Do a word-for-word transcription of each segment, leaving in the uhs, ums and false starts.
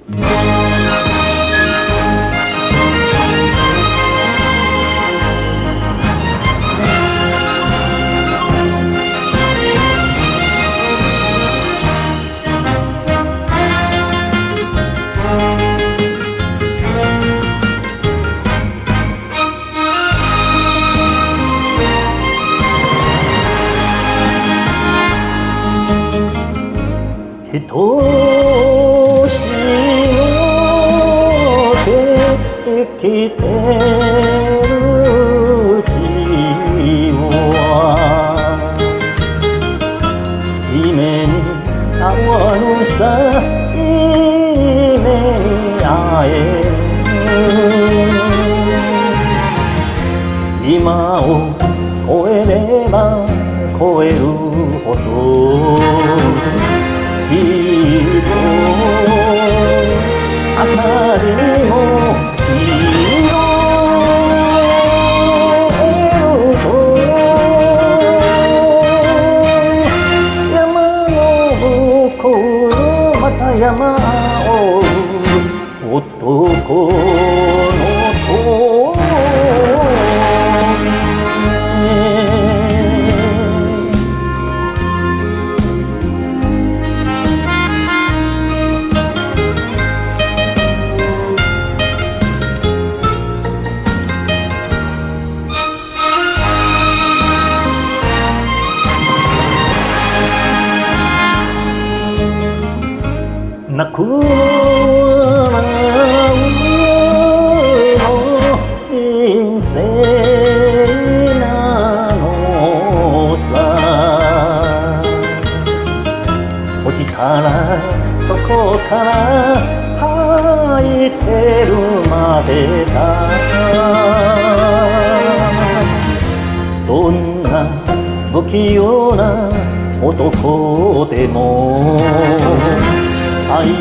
ひとしのて生きてるうちは夢に合わぬさ夢に会える今を越えれば越えるほどきっと明かりも広げると山の向こうのまた山を男の声泣く笑うの人生なのさ落ちたらそこから生えてるまでだどんな不器用な男でも歩む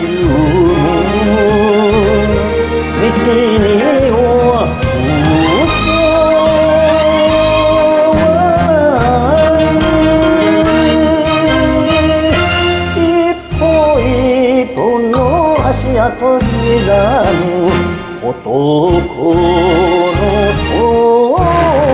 道には嘘はない一歩一歩の足跡刻む男の声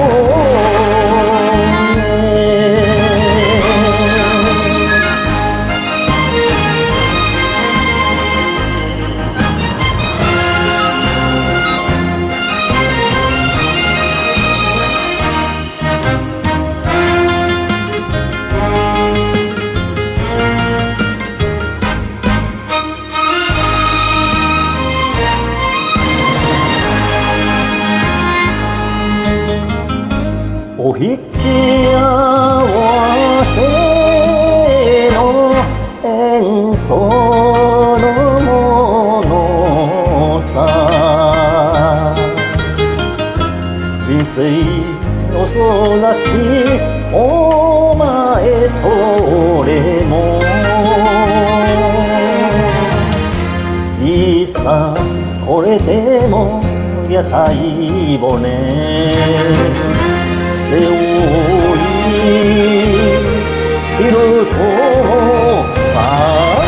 お引き合わせの演奏のものさ人生遅なきお前と俺もいいさこれでも屋台骨背負い昼とさ